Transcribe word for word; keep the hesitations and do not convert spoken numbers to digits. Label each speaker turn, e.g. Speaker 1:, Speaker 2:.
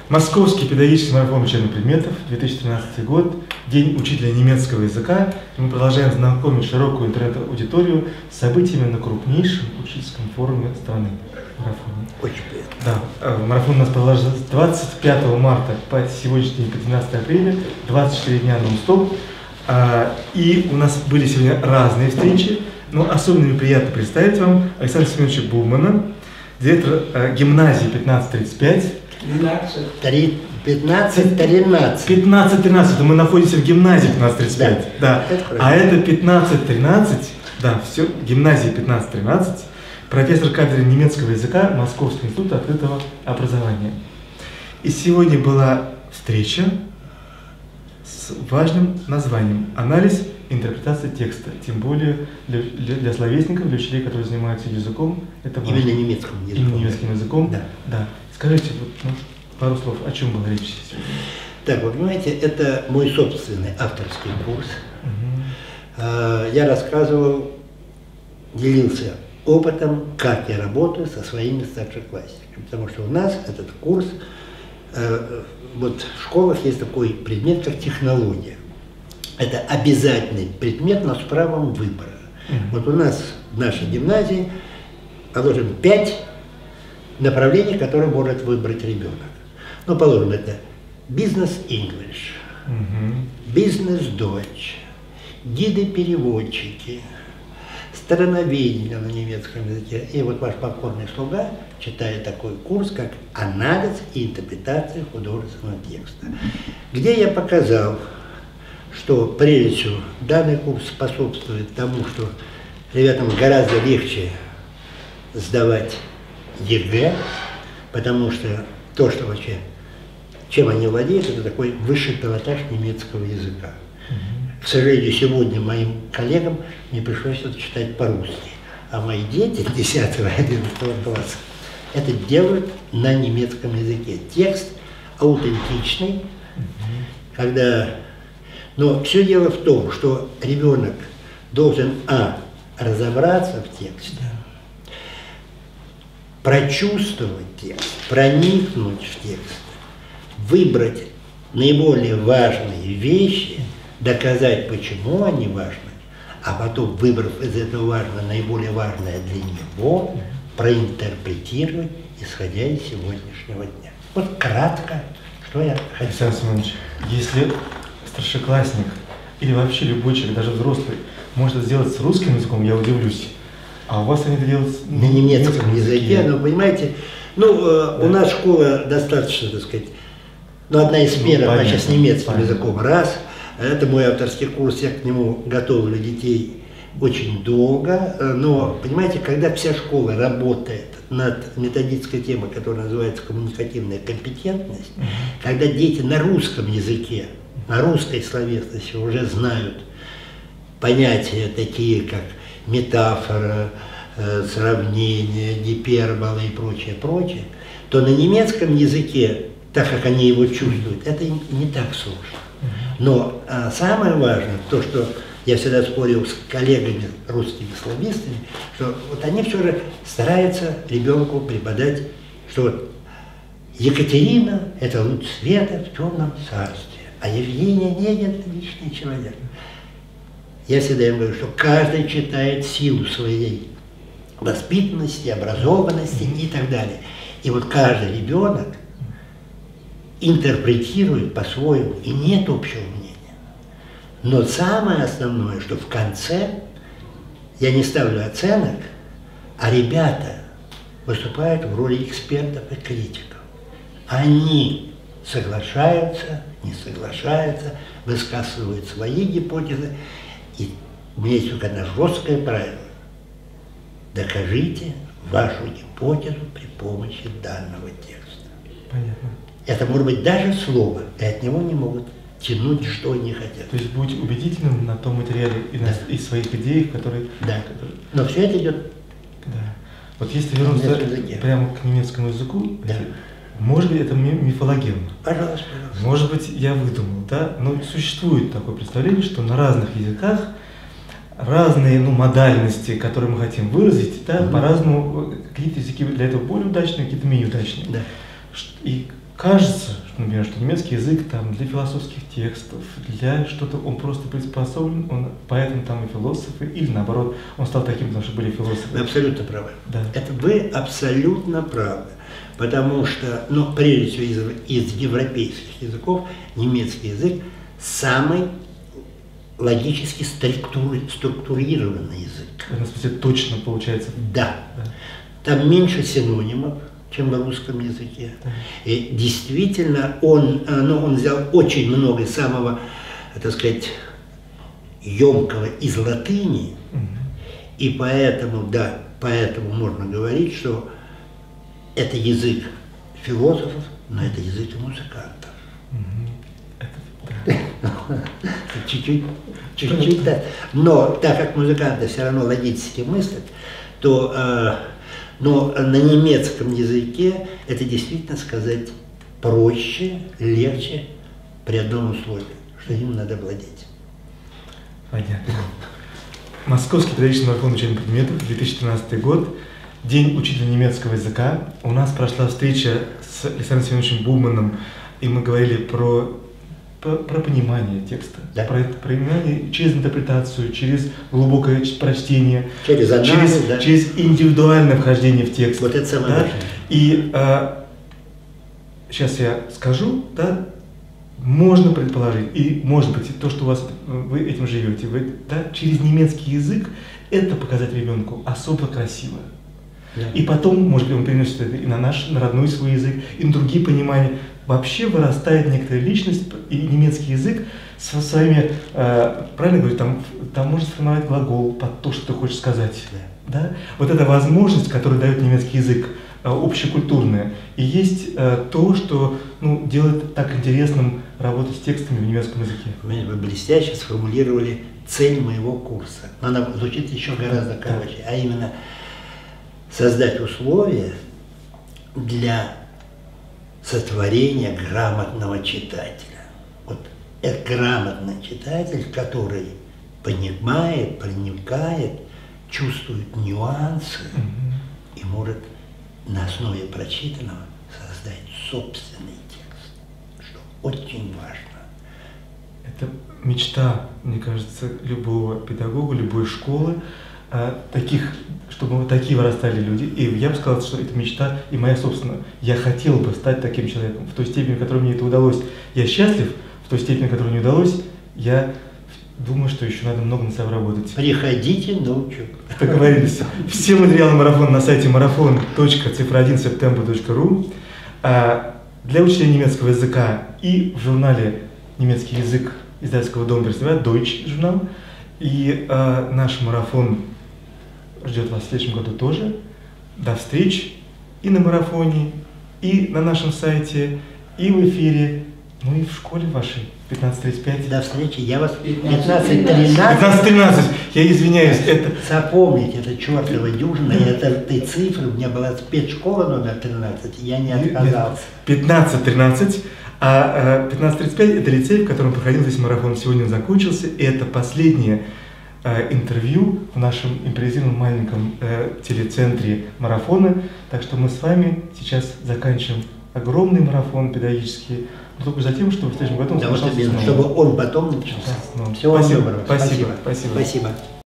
Speaker 1: Московский педагогический марафон учебных предметов, две тысячи тринадцатый год, День учителя немецкого языка. И мы продолжаем знакомить широкую интернет-аудиторию с событиями на крупнейшем учительском форуме страны. Марафоне.
Speaker 2: Очень приятно.
Speaker 1: Да, марафон у нас продолжается с двадцать пятого марта по сегодняшний день, по двенадцатое апреля, двадцать четыре дня нон-стоп. И у нас были сегодня разные встречи, но особенно мне приятно представить вам Александра Семеновича Булмана, директор гимназии пятнадцать тридцать пять.
Speaker 2: пятнадцать тринадцать.
Speaker 1: пятнадцать тринадцать, мы находимся в гимназии пятнадцать тридцать пять. Да. Да. Это а это пятнадцать тринадцать, да, все, гимназия пятнадцать тринадцать, профессор кафедры немецкого языка Московского института открытого образования. И сегодня была встреча с важным названием «Анализ и интерпретация текста», тем более для, для, для словесников, для учителей, которые занимаются языком. Это важно.
Speaker 2: Именно немецким языком.
Speaker 1: Именно немецким языком.
Speaker 2: Да.
Speaker 1: Да. Скажите, вот, ну, пару слов, о чем была речь сегодня?
Speaker 2: Так, вы понимаете, это мой собственный авторский курс. Угу. Я рассказывал, делился опытом, как я работаю со своими старшеклассниками. Потому что у нас этот курс, вот в школах есть такой предмет, как технология. Это обязательный предмет, но с правом выбора. Mm-hmm. Вот у нас в нашей гимназии положим пять направлений, которые может выбрать ребенок. Ну, положим, это бизнес-инглиш, mm-hmm. бизнес-дойч, гиды-переводчики, страноведение на немецком языке. И вот ваш покорный слуга читает такой курс, как «Анализ и интерпретация художественного текста», где я показал, что прежде всего данный курс способствует тому, что ребятам гораздо легче сдавать ЕГЭ, потому что то, что вообще, чем они владеют, это такой высший пилотаж немецкого языка. К сожалению, сегодня моим коллегам мне пришлось это читать по-русски, а мои дети десятого-одиннадцатого класса это делают на немецком языке. Текст аутентичный, когда... Но все дело в том, что ребенок должен, а, разобраться в тексте, прочувствовать текст, проникнуть в текст, выбрать наиболее важные вещи, доказать, почему они важны, а потом, выбрав из этого важного наиболее важное для него, проинтерпретировать, исходя из сегодняшнего дня. Вот кратко, что я хотел.
Speaker 1: Александр Семенович, если старшеклассник или вообще любой человек, даже взрослый, может это сделать с русским языком, я удивлюсь. А у вас они это делают
Speaker 2: на немецком языке. Ну, понимаете, ну, да. У нас школа достаточно, так сказать, ну, одна из первых, ну, сейчас с немецким понятно. Языком, раз. Это мой авторский курс, я к нему готовлю детей очень долго. Но, понимаете, когда вся школа работает над методической темой, которая называется коммуникативная компетентность, mm-hmm. когда дети на русском языке, на русской словесности уже знают понятия такие, как метафора, э, сравнение, гипербола и прочее, прочее, то на немецком языке, так как они его чувствуют, это не так сложно. Но а самое важное, то, что я всегда спорил с коллегами, русскими славистами, что вот они все же стараются ребенку преподать, что вот Екатерина – это луч света в темном царстве, а Евгения Онегин – это личный человек. Я всегда им говорю, что каждый читает силу своей воспитанности, образованности mm-hmm. и так далее. И вот каждый ребенок интерпретирует по-своему, и нет общего мнения. Но самое основное, что в конце я не ставлю оценок, а ребята выступают в роли экспертов и критиков. Они соглашаются, не соглашаются, высказывают свои гипотезы. И у меня есть только одно жесткое правило. Докажите вашу гипотезу при помощи данного текста.
Speaker 1: Понятно.
Speaker 2: Это может быть даже слово, и от него не могут тянуть, что они хотят.
Speaker 1: То есть будьте убедительным на том материале и, да. на, и своих идеях, которые...
Speaker 2: Да,
Speaker 1: которые...
Speaker 2: но все это идет...
Speaker 1: Да. Вот если вернуться прямо к немецкому языку,
Speaker 2: да.
Speaker 1: может быть, это мифологема.
Speaker 2: Пожалуйста, пожалуйста.
Speaker 1: Может быть, я выдумал, да? Но существует такое представление, что на разных языках разные ну, модальности, которые мы хотим выразить, да, mm-hmm. по-разному, какие-то языки для этого более удачные, какие-то менее удачные.
Speaker 2: Да.
Speaker 1: И кажется, что, например, что немецкий язык там для философских текстов, для что-то он просто приспособлен, он, поэтому там и философы, или наоборот, он стал таким, потому что были философы.
Speaker 2: Вы абсолютно правы.
Speaker 1: Да.
Speaker 2: Это вы абсолютно правы. Потому что, ну, прежде всего, из, из европейских языков немецкий язык самый логически структури, структурированный язык.
Speaker 1: В этом смысле точно получается.
Speaker 2: Да.
Speaker 1: Да.
Speaker 2: Там меньше синонимов, чем в русском языке. Да. И действительно, он, ну, он взял очень много самого, так сказать, емкого из латыни, угу. И поэтому, да, поэтому можно говорить, что это язык философов, но это язык и музыкантов. Чуть-чуть, чуть-чуть, да. Но так как музыканты все равно логически мыслят, то э, но на немецком языке это действительно сказать проще, легче при одном условии, что им надо владеть.
Speaker 1: Понятно. Московский педагогический марафон учебных предметов, две тысячи тринадцатый год. День учителя немецкого языка. У нас прошла встреча с Александром Семеновичем Бубманом, и мы говорили про, про, про понимание текста, да. про, про понимание через интерпретацию, через глубокое прочтение,
Speaker 2: через, анализ,
Speaker 1: через,
Speaker 2: да.
Speaker 1: через индивидуальное вхождение в текст.
Speaker 2: Вот это самое
Speaker 1: да?
Speaker 2: важное.
Speaker 1: И а, сейчас я скажу, да, можно предположить, и может быть то, что у вас, вы этим живете, вы, да, через немецкий язык это показать ребенку особо красиво. Да. И потом, может быть, он переносит это и на наш, на родной свой язык, и на другие понимания. Вообще вырастает некоторая личность, и немецкий язык со своими, э, правильно говорю, там, там можно сформировать глагол под то, что ты хочешь сказать. Да. Да? Вот эта возможность, которую дает немецкий язык, э, общекультурная, и есть э, то, что, ну, делает так интересным работу с текстами в немецком языке.
Speaker 2: Вы блестяще сформулировали цель моего курса. Она звучит еще гораздо короче, да. А именно создать условия для сотворения грамотного читателя. Вот это грамотный читатель, который понимает, проникает, чувствует нюансы mm-hmm. и может на основе прочитанного создать собственный текст, что очень важно.
Speaker 1: Это мечта, мне кажется, любого педагога, любой школы, таких, чтобы вот такие вырастали люди. И я бы сказал, что это мечта и моя собственная. Я хотел бы стать таким человеком. В той степени, в которой мне это удалось, я счастлив. В той степени, в которой не удалось, я думаю, что еще надо много над собой работать.
Speaker 2: Приходите, научу.
Speaker 1: Договорились. Все материалы марафона на сайте марафон точка цифра один септембр точка ру. Для учителя немецкого языка и в журнале «Немецкий язык» издательского дома представляет Deutsch журнал. И э, наш марафон ждет вас в следующем году тоже. До встречи и на марафоне, и на нашем сайте, и в эфире, ну и в школе вашей пятнадцать тридцать пять.
Speaker 2: До встречи. Я вас пятнадцать тринадцать.
Speaker 1: пятнадцать тринадцать. Я извиняюсь. Это...
Speaker 2: Запомните, это чертова дюжина, и это этой цифры. У меня была спецшкола номер тринадцать, я не отказался.
Speaker 1: пятнадцать тринадцать. А пятнадцать тридцать пять – это лицей, в котором проходил здесь марафон. Сегодня он закончился, и это последнее э, интервью в нашем импровизированном маленьком э, телецентре марафона. Так что мы с вами сейчас заканчиваем огромный марафон педагогический, но только за тем, чтобы в следующем году он
Speaker 2: да, вот именно, чтобы он потом начался.
Speaker 1: Да,
Speaker 2: Всего
Speaker 1: спасибо,
Speaker 2: доброго.
Speaker 1: Спасибо.
Speaker 2: Спасибо.
Speaker 1: Спасибо.
Speaker 2: Спасибо.